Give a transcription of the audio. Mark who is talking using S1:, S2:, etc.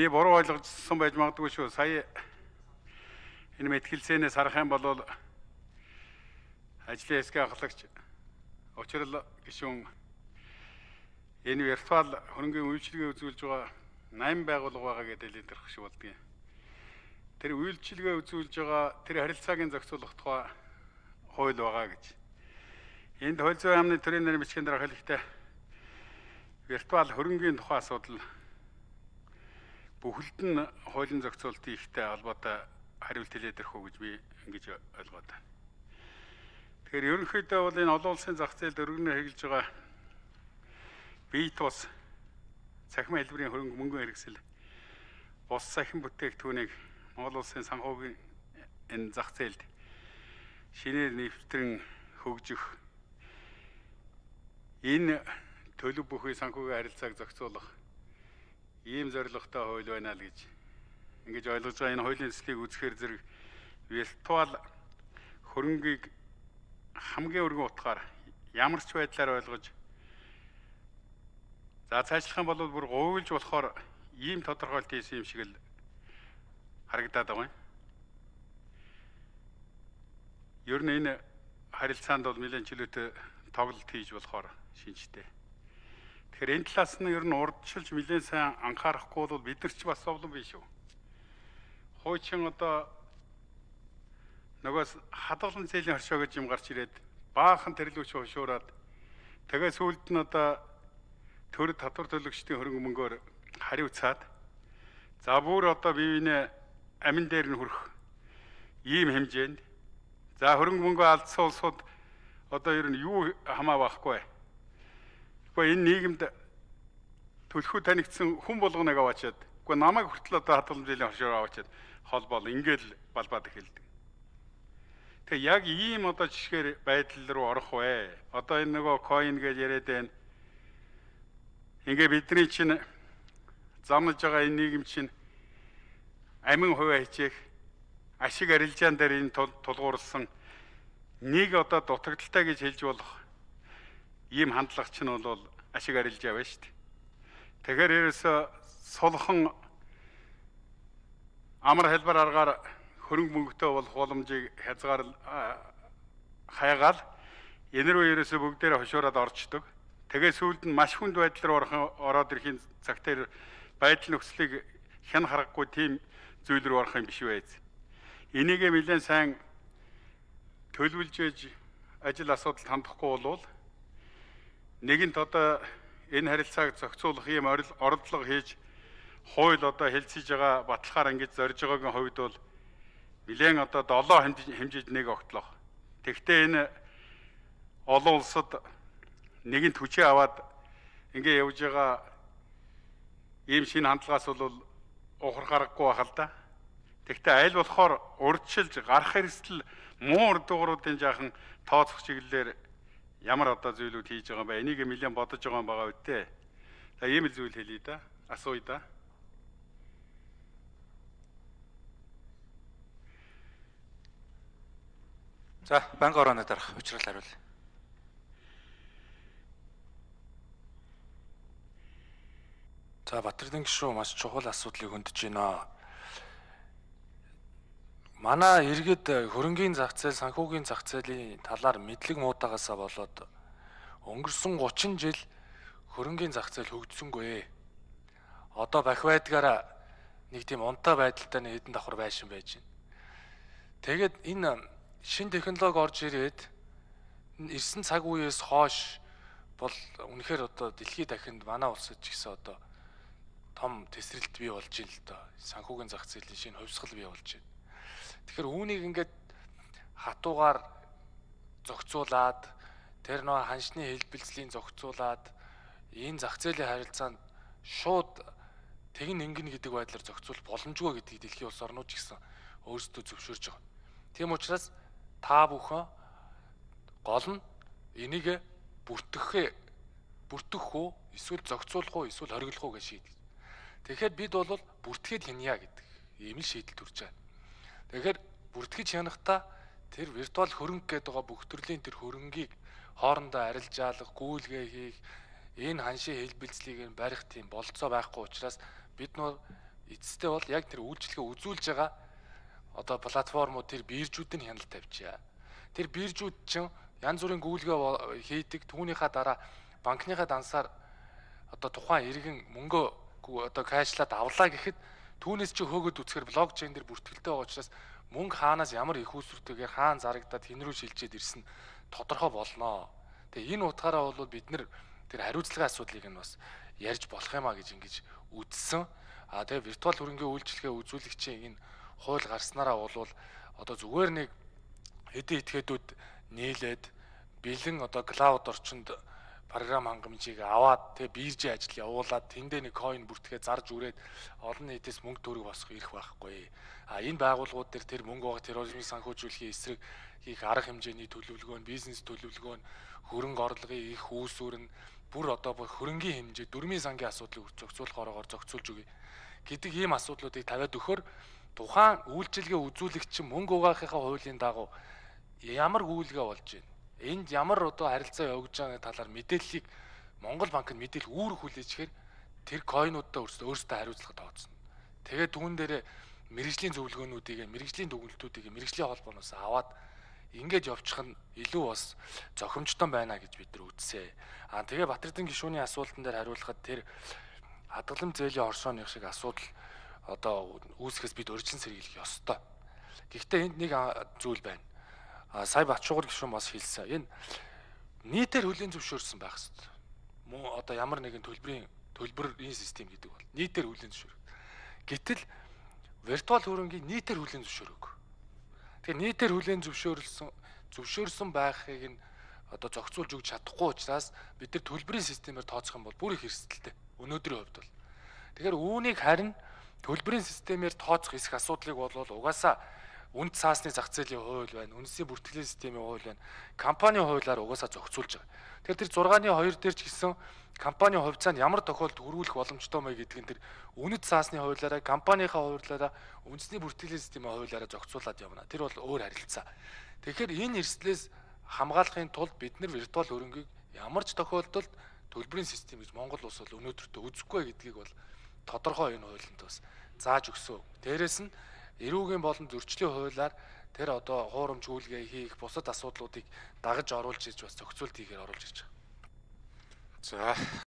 S1: Би буруу ойлгосон байж магадгүй шүү. Сая энэ мэтгэлцээнээс харах юм бол ажлын хэсгийн ахлагч Учрал гишүүн энэ виртуал хөрөнгөний үйлчилгээ үзүүлж байгаа 8 байгууллага байгаа гэдэг илэрх шиг болдгийг. Тэр үйлчилгээ үзүүлж байгаа тэр харилцаагийн зохицуулах тухай хууль байгаа гэж. Энд хууль зүйн яамны төрийн нэр бичгийн дараа хэлэхдээ виртуал хөрөнгөний тухай асуудал бүхэлд нь хуулийн зохицуулалтын ихтэй холбоотой хариулт хэлээд ирэх үү гэж би ингэж ойлгоод байна. Тэгэхээр ерөнхийдөө бол энэ олон улсын зах зээлд өргөнөөр хэрэгжилж байгаа бие тус цахим хэлбэрийн хөрөнгө мөнгөн хэрэгсэл бус цахим бүтээгдэхүүнийг Монгол улсын санхүүгийн энэ зах зээлд шинээр нэвтрэн хөгжих энэ төлөв бүхий санхүүгийн харилцааг зохицуулах ийм зорилготой хууль байна л гэж ингэж ойлгож байгаа. Энэ хуулийн төслийг үзэхээр зэрэг виртуал хөрөнгийг хамгийн өргөн утгаар ямар ч байдлаар ойлгож за цаашлах юм бол бүр гуйлж болохоор ийм тодорхойлт хийсэн юм шиг л харагдаад байгаа юм. Ер нь энэ харилцаанд бол нэлээд чөлөөтэй тоглолт хийж болохоор шинжтэй. Тэгэхээр энэ талаас нь ер нь урдчилж нэлээд сайн анхаарахгүй бол бид нар ч бас зовлон биш үү. Хуучин одоо нөгөөс хадгалан зээлийн хоршоо гэж юм гарч ирээд баахан тэрлүүч хушуураад тэгээ сүүлд нь одоо төр татвар төлөгчдийн хөрөнгө мөнгөөр хариуцаад за бүр одоо биеийн амин дээр нь хүрэх ийм хэмжээнд за хөрөнгө мөнгөө алдсан улсууд одоо ер нь юу хамаа байхгүй. Гэхдээ энэ нийгэмд төлхөө танигдсан хүн болгоныг аваачаад үгүй намайг хүртэл одоо хадгалан зээлийн хоршоо аваачаад холбоол ингээл балбаад эхэлдэг. Тэгээ яг ийм одоо жишгээр байдал руу орох вэ? Одоо энэ нөгөө coin гэж яриад байна. Ингээ бидний чинь замнаж байгаа энэ нийгэм чинь амин хувиа хичээх ашиг арилжаан дээр энэ тулгуурласан нэг одоо дутагдaltaй гэж хэлж болох ийм хандлага чинь бол ашиг арилжаа байна шүү дээ. Тэгэхээр ерөөсө сулхан амар хэлбэр аргаар хөрөнгө мөнгөтэй болох боломжийг хязгаар хайгаал энэ рүү ерөөсө бүгдээрээ хошуураад орчдөг. Тэгээ сүүлд нь маш хүнд байдал руу ороод ирэхин цагт байдал нөхцөлийг хэн харахгүй тийм зүйл рүү орох юм биш үү? Энийг нэлээд сайн төлөвлөж ажил асуудалд хандахгүй болвол нэгэнт одоо энэ харилцааг зохицуулах юм оролдлого хийж хууль одоо хэлцэж байгаа баталгаар ингэж зорж байгаагийн хувьд бол нэлээд одоо 7 хэмжээд нэг огтлох. Тэгвэл энэ олон улсад нэгэнт хүчээ аваад ингэ явж байгаа ийм шинэ хандлагаас бол ухрах аргагүй байх л да. Тэгвэл аль болохоор урдчилж гарах хэрэгсэл муу урдуугуудын жаахан тооцох чиглэлээр ямар одоо зүйлүүд хийж байгаа юм бэ? Энийг нэлээд бодож байгаа юм байгаа үедээ. За ийм л зүйл хэлье да. Асууя да.
S2: За, банк орооны дарах Учрал хариул. За, Батэрдэн гишүүн маш чухал асуудлыг хөндөж байна. Манай иргэд хөрөнгийн зах зээл, санхүүгийн зах зээлийн талаар мэдлэг муутагаасаа болоод өнгөрсөн 30 жил хөрөнгийн зах зээл хөгжсөнгүй. Одоо бах байдгаараа нэг тийм унтаа байдалтай нэг хэдэн давхар байшин байж байна. Тэгээд энэ шин технологи орж ирээд ирсэн цаг үеэс хойш бол үнэхээр одоо дэлхийд дахинд манай улсад ч гэсэн одоо том тесрэлт бий болж байна л доо. Санхүүгийн зах зээлийн шинэ хувьсгал бий болж байна. Тэгэхээр үүнийг ингээд хатуугаар зохицуулаад тэр нөө ханшны хэлбэлцлийн зохицуулаад энэ зах зээлийн харилцаанд шууд тэгн ингэн гэдэг байдлаар зохицуулах боломжгүй гэдгийг дэлхийн улс орнууд ч гэсэн өөрсдөө зөвшөөрж байгаа. Тийм учраас та бүхэн гол нь энийг бүртгэх үү, эсвэл зохицуулах уу, эсвэл хориглох уу гэж шийдэл. Тэгэхээр бид бол бүртгэхэд хянья гэдэг ийм л шийдэл төрж байгаа. Тэгэхээр бүртгэж хянахдаа тэр виртуал хөрөнгө гэдэг байгаа бүх төрлийн тэр хөрөнгийг хоорондоо арилжаалах, гүйлгээ хийх, энэ ханшийн хэлбэлцлийг барих тийм болцоо байхгүй учраас бид нөө эцэстээ бол яг тэр үйлчлэгээ үзүүлж байгаа одоо платформууд тэр биржүүд нь хяналт тавьчихъя. Тэр биржүүд чинь янз бүрийн гүйлгээ хийдэг. Түүнийхээ дараа банкныхаа дансаар одоо тухайн иргэн мөнгө одоо кэшлаад авлаа гэхэд түүнээс чи хөөгд үцхээр блокчейн дээр бүртгэлтэй байгаа учраас мөнгө хаанаас ямар их үүсвэртэйгээр хаан зарагдаад хэн рүү шилжээд ирсэн тодорхой болноо. Тэгээ энэ утгаараа бол бид нар тэр хариуцлагын асуудлыг нь бас ярьж болох юмаа гэж ингэж үзсэн. Тэгээ виртуал хөрөнгийн үйлчилгээ үзүүлэгчийн энэ хууль гарснараа бол одоо зүгээр нэг хэдэн этгээдүүд нийлээд бэлэн одоо клауд орчинд програм хангамжийг аваад тэгээ биржийн ажил явуулаад тэндээ нэг coin бүртгээ зарж үрээд олон нийтээс мөнгө төгрөг босгох ирэх байхгүй. Энэ байгууллагууд тэр мөнгө байгаа терроризмыг санхүүжүүлэхийн эсрэг хийх арга хэмжээний төлөвлөгөө нь бизнес төлөвлөгөө нь хөрөнгө орлогын их үүсвэр нь бүр одоо хөрөнгийн хэмжээ дөрмийн сангийн асуудлыг зохицуулахаар зохицуулж өгье гэдэг ийм асуудлуудыг тавиад өгөхөөр тухайн үйлчилгээ үзүүлэгч мөнгө угаахынхаа хуулийн дагуу ямар гүйлгээ болж байна. Энд ямар одоо харилцаа явагдаж байгаа талаар мэдээллийг Монгол банк нь мэдээлэл үүрэг хүлээчихээр тэр койнуудаа өөрсдөө хариуцлага тооцно. Тэгээд түүн дээрээ мэрэгжлийн зөвлөгөөнүүдийг, мэрэгжлийн дүгнэлтүүдийг, мэрэгжлийн холбооноос аваад ингэж явчих нь илүү бас зохимжтой байна гэж бид нар үзсэн. Тэгээ Батэрдэн гишүүний асуултан дээр хариулахад тэр хадгалан зээлийн оршооных шиг асуудал одоо үүсгэхээс бид урьдчилан сэргийлэх ёстой. Гэхдээ энд нэг зүйл байна. Сая Батшуугар гишүүн бас хэлсэн. Энэ нийтээр хүлээн зөвшөөрсөн байх ёстой. Мөн одоо ямар нэгэн төлбөрийн систем гэдэг бол нийтээр хүлээн зөвшөөрөх. Гэтэл виртуал хөрөнгийн нийтээр хүлээн зөвшөөрөг. Тэгэхээр нийтээр хүлээн зөвшөөрсөн байхыг нь одоо зохицуулж өгч чадахгүй учраас бид нар төлбөрийн системээр тооцох юм бол бүр их эрсдэлтэй. Өнөөдрийн хувьд бол. Тэгэхээр үүнийг харин төлбөрийн системээр тооцох эсэх асуудлыг бол угаасаа үнд цаасны зах зээлийн хууль байна, үндэсний бүртгэлийн системийн хууль байна. Компанийн хуулиар угаасаа зохицуулж байгаа. Тэгэхээр тэр 6-2 дээр ч гэсэн компанийн хувьцаанд ямар тохиолдолд хөрвүүлэх боломжтой мэй гэдэг нь тэр үнэт цаасны хуулиараа, компанийнхаа хуулиараа, үндэсний бүртгэлийн системийн хуулиараа зохицуулаад явна. Тэр бол өөр харилцаа. Тэгэхээр энэ эрсдлээс хамгаалахын тулд бид нар виртуал хөрөнгийг ямар ч тохиолдолд төлбөрийн систем гэж Монгол улс бол өнөөдөртөө үзэхгүй гэдгийг бол тодорхой энэ хуулинд бас зааж өгсөн. Дээрээс нь эрүүгийн болон зөрчлийн хуулиар тэр одоо хуурамч үйлгээ хийх бусад асуудлуудыг дагаж оруулж иж бас зохицуулт хийхээр оруулж ирж байгаа.
S3: За